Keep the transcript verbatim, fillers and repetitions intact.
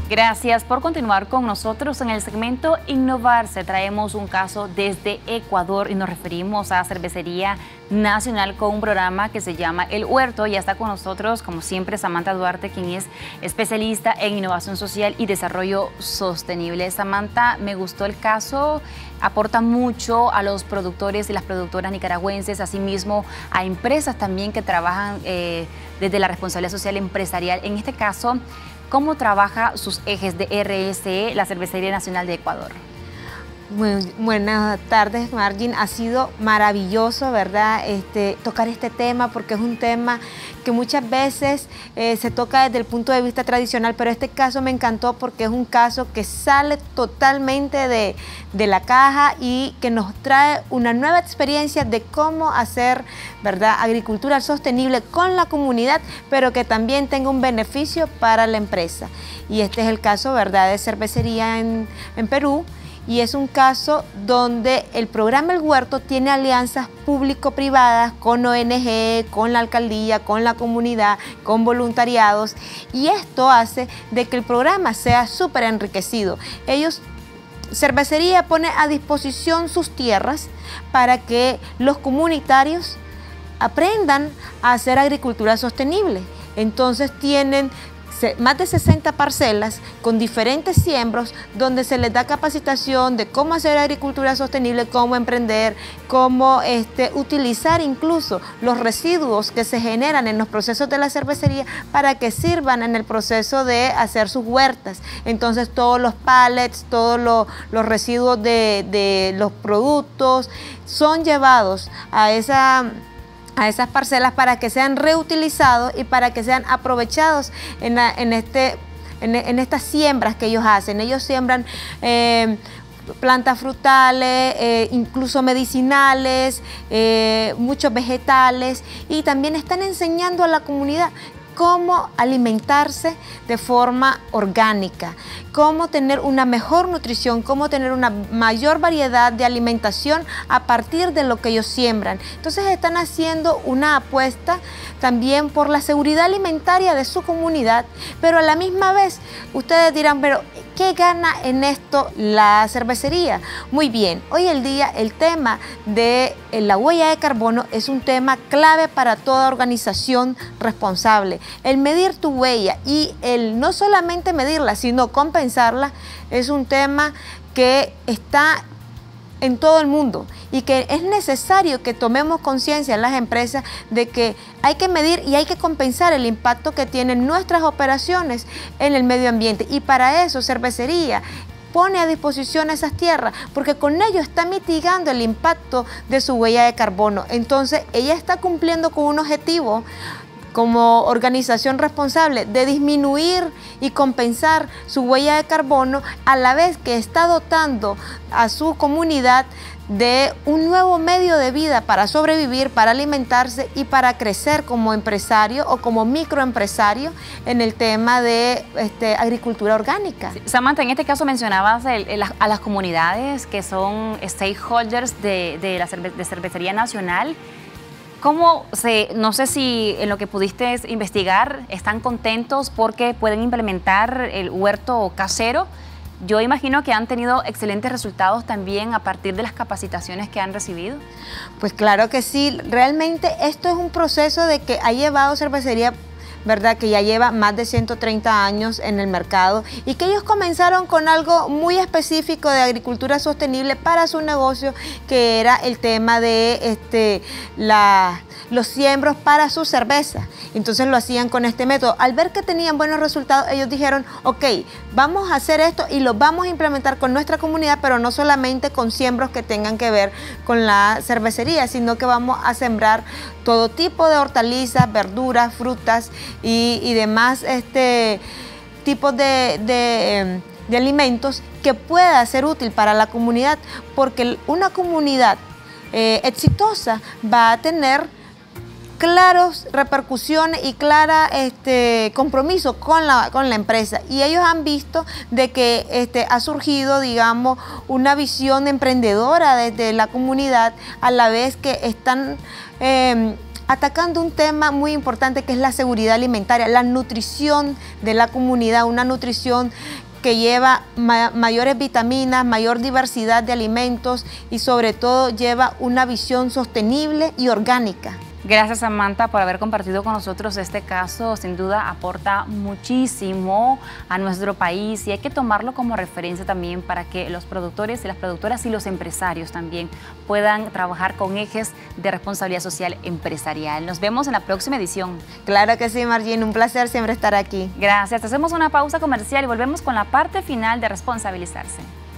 Gracias por continuar con nosotros. En el segmento Innovarse traemos un caso desde Ecuador y nos referimos a Cervecería Nacional con un programa que se llama El Huerto. Ya está con nosotros, como siempre, Samantha Duarte, quien es especialista en innovación social y desarrollo sostenible. Samantha, me gustó el caso, aporta mucho a los productores y las productoras nicaragüenses, asimismo a empresas también que trabajan eh, desde la responsabilidad social empresarial. En este caso, ¿cómo trabaja sus ejes de R S E, la Cervecería Nacional de Ecuador? Muy buenas tardes, Margin. Ha sido maravilloso, ¿verdad? Este, tocar este tema, porque es un tema que muchas veces eh, se toca desde el punto de vista tradicional, pero este caso me encantó porque es un caso que sale totalmente de, de la caja y que nos trae una nueva experiencia de cómo hacer, ¿verdad?, agricultura sostenible con la comunidad, pero que también tenga un beneficio para la empresa. Y este es el caso, ¿verdad?, de cervecería en, en Perú. Y es un caso donde el programa El Huerto tiene alianzas público-privadas con O N G, con la alcaldía, con la comunidad, con voluntariados, y esto hace de que el programa sea súper enriquecido. Ellos, Cervecería pone a disposición sus tierras para que los comunitarios aprendan a hacer agricultura sostenible. Entonces tienen más de sesenta parcelas con diferentes siembros donde se les da capacitación de cómo hacer agricultura sostenible, cómo emprender, cómo este, utilizar incluso los residuos que se generan en los procesos de la cervecería para que sirvan en el proceso de hacer sus huertas. Entonces todos los pallets, todos los, los residuos de, de los productos son llevados a esa... a esas parcelas para que sean reutilizados y para que sean aprovechados en, la, en, este, en, en estas siembras que ellos hacen. Ellos siembran eh, plantas frutales, eh, incluso medicinales, eh, muchos vegetales, y también están enseñando a la comunidad cómo alimentarse de forma orgánica, cómo tener una mejor nutrición, cómo tener una mayor variedad de alimentación a partir de lo que ellos siembran. Entonces están haciendo una apuesta también por la seguridad alimentaria de su comunidad, pero a la misma vez ustedes dirán, pero ¿qué gana en esto la cervecería? Muy bien, hoy el día el tema de la huella de carbono es un tema clave para toda organización responsable. El medir tu huella y el no solamente medirla, sino compensarla, es un tema que está en todo el mundo y que es necesario que tomemos conciencia en las empresas de que hay que medir y hay que compensar el impacto que tienen nuestras operaciones en el medio ambiente, y para eso Cervecería pone a disposición esas tierras, porque con ello está mitigando el impacto de su huella de carbono. Entonces ella está cumpliendo con un objetivo como organización responsable de disminuir y compensar su huella de carbono, a la vez que está dotando a su comunidad de un nuevo medio de vida para sobrevivir, para alimentarse y para crecer como empresario o como microempresario en el tema de este, agricultura orgánica. Sí, Samantha, en este caso mencionabas el, el, a las comunidades que son stakeholders de, de la cerve de Cervecería Nacional. ¿Cómo se, no sé si en lo que pudiste investigar están contentos porque pueden implementar el huerto casero? Yo imagino que han tenido excelentes resultados también a partir de las capacitaciones que han recibido. Pues claro que sí, realmente esto es un proceso de que ha llevado Cervecería, ¿verdad?, que ya lleva más de ciento treinta años en el mercado, y que ellos comenzaron con algo muy específico de agricultura sostenible para su negocio, que era el tema de este, la, los siembros para su cerveza. Entonces lo hacían con este método. Al ver que tenían buenos resultados, ellos dijeron, ok, vamos a hacer esto y lo vamos a implementar con nuestra comunidad, pero no solamente con siembros que tengan que ver con la cervecería, sino que vamos a sembrar todo tipo de hortalizas, verduras, frutas y, y demás este, tipos de, de, de alimentos que pueda ser útil para la comunidad, porque una comunidad eh, exitosa va a tener claras repercusiones y clara este, compromiso con la, con la empresa, y ellos han visto de que este, ha surgido, digamos, una visión emprendedora desde la comunidad, a la vez que están eh, atacando un tema muy importante que es la seguridad alimentaria, la nutrición de la comunidad, una nutrición que lleva ma mayores vitaminas, mayor diversidad de alimentos y sobre todo lleva una visión sostenible y orgánica. Gracias, Samantha, por haber compartido con nosotros este caso. Sin duda aporta muchísimo a nuestro país y hay que tomarlo como referencia también para que los productores y las productoras y los empresarios también puedan trabajar con ejes de responsabilidad social empresarial. Nos vemos en la próxima edición. Claro que sí, Margin, un placer siempre estar aquí. Gracias. Hacemos una pausa comercial y volvemos con la parte final de Responsabilizarse.